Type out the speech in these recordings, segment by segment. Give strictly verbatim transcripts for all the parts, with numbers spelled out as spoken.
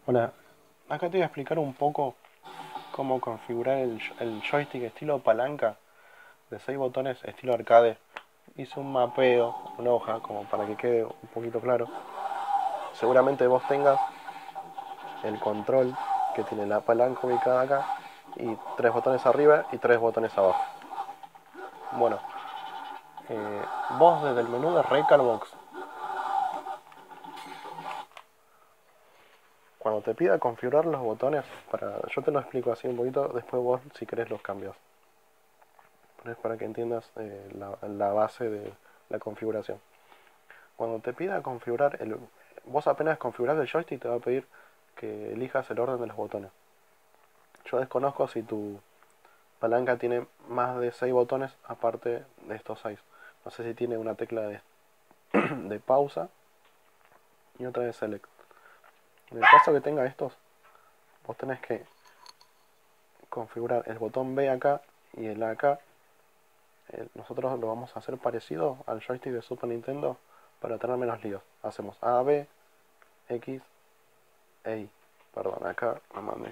Hola, acá te voy a explicar un poco cómo configurar el, el joystick estilo palanca de seis botones estilo arcade. Hice un mapeo, una hoja, como para que quede un poquito claro. Seguramente vos tengas el control que tiene la palanca ubicada acá y tres botones arriba y tres botones abajo. Bueno, eh, vos desde el menú de Recalbox, cuando te pida configurar los botones, para, yo te lo explico así un poquito, después vos si querés los cambios. Pero es para que entiendas eh, la, la base de la configuración. Cuando te pida configurar, el, vos apenas configurás el joystick te va a pedir que elijas el orden de los botones. Yo desconozco si tu palanca tiene más de seis botones aparte de estos seis. No sé si tiene una tecla de, de pausa y otra de select. En el caso que tenga estos, vos tenés que configurar el botón B acá y el A acá. Eh, nosotros lo vamos a hacer parecido al joystick de Super Nintendo para tener menos líos. Hacemos A, B, X, E, Y. Perdón, acá me mandé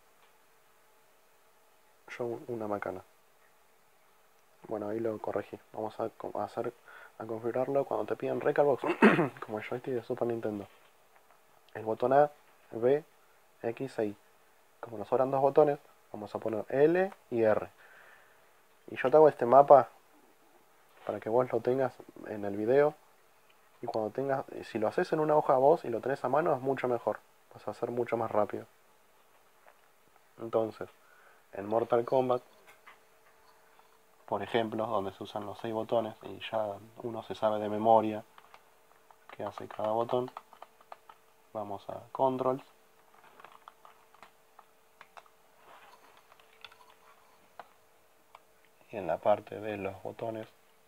yo una macana. Bueno, ahí lo corregí. Vamos a, a hacer a configurarlo cuando te piden Recalbox, como el joystick de Super Nintendo. El botón A, B, X e Y. Como nos sobran dos botones, vamos a poner L y R. Y yo te hago este mapa para que vos lo tengas en el video. Y cuando tengas, si lo haces en una hoja vos y lo tenés a mano, es mucho mejor. Vas a hacer mucho más rápido. Entonces, en Mortal Kombat, por ejemplo, donde se usan los seis botones y ya uno se sabe de memoria qué hace cada botón, vamos a Controls. Y en la parte de los botones,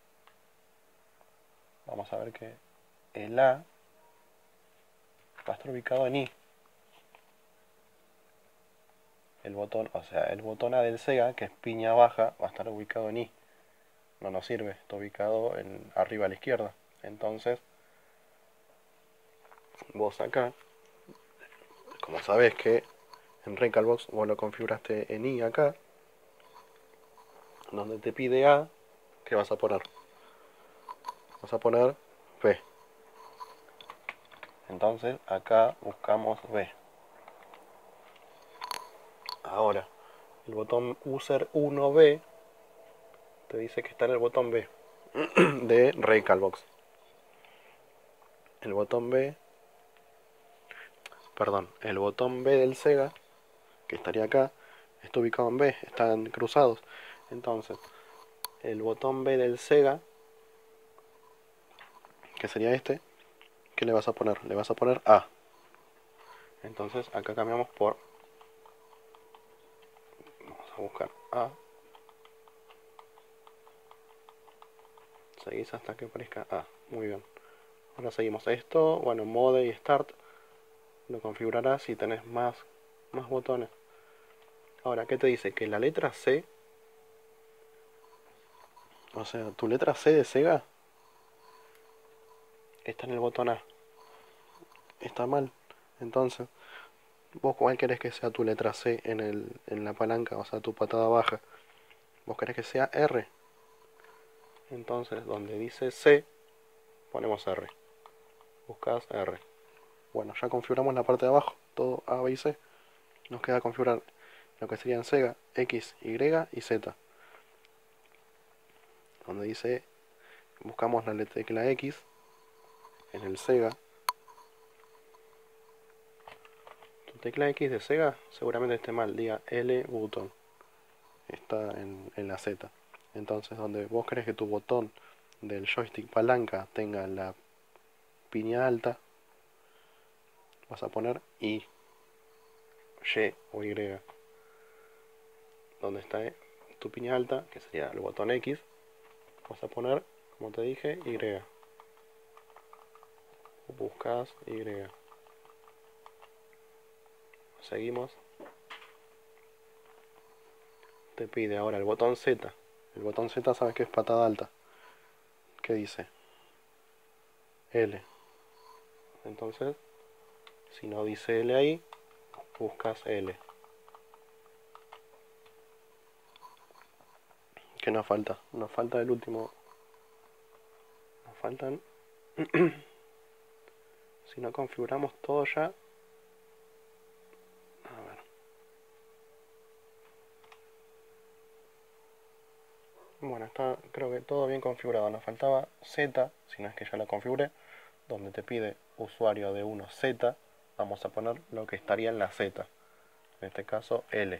vamos a ver que el A va a estar ubicado en I. El botón, o sea, el botón A del Sega, que es piña baja, va a estar ubicado en I. No nos sirve, está ubicado en, arriba a la izquierda. Entonces, vos acá, como sabés que en Recalbox vos lo configuraste en I acá, donde te pide A, ¿qué vas a poner? Vas a poner B. Entonces acá buscamos B. Ahora, el botón User uno B te dice que está en el botón B de Recalbox. El botón B, perdón, el botón B del Sega, que estaría acá, está ubicado en B, están cruzados. Entonces, el botón B del Sega, que sería este, ¿qué le vas a poner? Le vas a poner A. Entonces acá cambiamos por, vamos a buscar A. Seguís hasta que aparezca A. Muy bien. Ahora seguimos esto. Bueno, Mode y Start lo configurarás si tenés más, más botones. Ahora, ¿qué te dice? Que la letra C, o sea, tu letra C de Sega está en el botón A. Está mal. Entonces, ¿vos cuál querés que sea tu letra C en, el, en la palanca? O sea, tu patada baja. ¿Vos querés que sea R? Entonces, donde dice C, ponemos R. Buscas R. Bueno, ya configuramos la parte de abajo. Todo A, B y C. Nos queda configurar lo que serían Sega, X, Y y Z. Donde dice, buscamos la tecla X en el Sega. Tu tecla X de Sega seguramente esté mal, diga L button. Está en, en la Z. Entonces, donde vos querés que tu botón del joystick palanca tenga la piña alta, vas a poner I, Y o Y. Donde está tu piña alta, que sería el botón X, vas a poner, como te dije, Y. Buscas Y. Seguimos. Te pide ahora el botón Z. El botón Z sabes que es patada alta. ¿Qué dice? L. Entonces, si no dice L ahí, buscas L. ¿Qué nos falta? Nos falta el último. Nos faltan... Si no configuramos todo ya... A ver. Bueno, está creo que todo bien configurado. Nos faltaba Z, si no es que ya la configuré, donde te pide usuario de uno Z. Vamos a poner lo que estaría en la Z. En este caso L.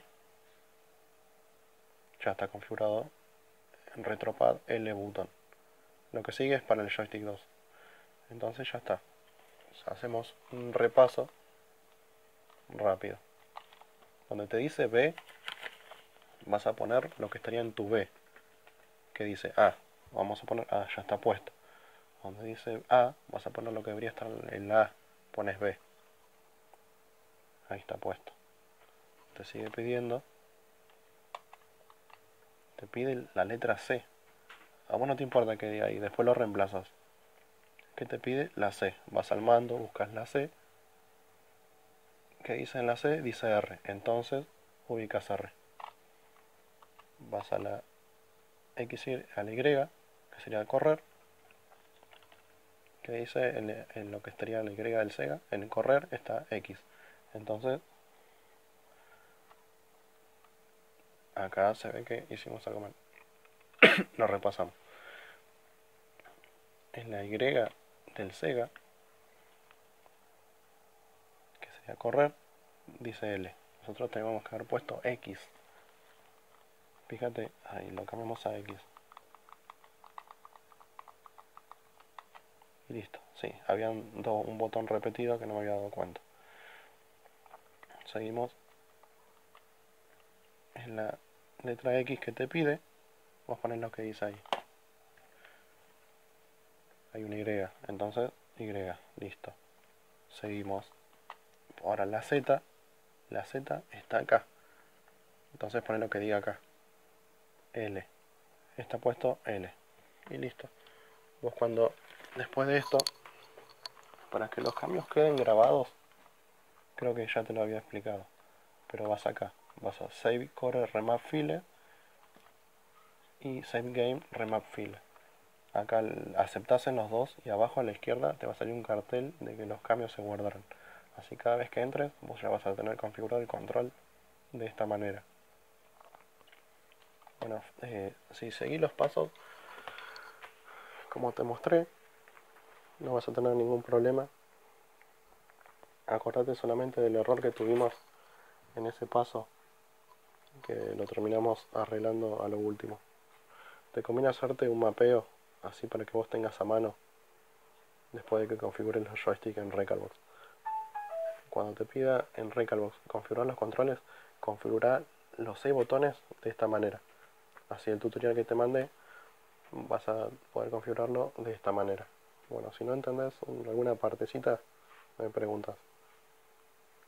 Ya está configurado en retropad L button. Lo que sigue es para el joystick dos. Entonces ya está. Hacemos un repaso rápido. Donde te dice B, vas a poner lo que estaría en tu B, que dice A. Vamos a poner A, ya está puesto. Donde dice A, vas a poner lo que debería estar en la A, pones B. Ahí está puesto. Te sigue pidiendo, te pide la letra C. A vos no te importa que diga ahí, después lo reemplazas. ¿Qué te pide? La C. Vas al mando, buscas la C. ¿Qué dice en la C? Dice R. Entonces ubicas R. Vas a la X, a la Y, que sería correr. Que dice en, en lo que estaría la Y del Sega, en correr está X. Entonces acá se ve que hicimos algo mal. Lo repasamos. En la Y del Sega, que sería correr, dice L. Nosotros tenemos que haber puesto X. Fíjate, ahí lo cambiamos a X. Y listo. Sí, había un botón repetido que no me había dado cuenta. Seguimos. En la letra X que te pide, vos pones lo que dice ahí. Hay una Y, entonces Y, listo. Seguimos. Ahora la Z, la Z está acá. Entonces pones lo que diga acá. L. Está puesto L. Y listo. Vos cuando, después de esto, para que los cambios queden grabados, creo que ya te lo había explicado, pero vas acá, vas a Save Core Remap File y Save Game Remap File. Acá aceptás en los dos y abajo a la izquierda te va a salir un cartel de que los cambios se guardaron. Así cada vez que entres vos ya vas a tener configurado el control de esta manera. Bueno, eh, si seguís los pasos como te mostré, no vas a tener ningún problema. Acordate solamente del error que tuvimos en ese paso, que lo terminamos arreglando a lo último. Te conviene hacerte un mapeo así para que vos tengas a mano después de que configures los joysticks en Recalbox. Cuando te pida en Recalbox configurar los controles, configurar los seis botones de esta manera. Así el tutorial que te mandé vas a poder configurarlo de esta manera. Bueno, si no entendés alguna partecita, me preguntas.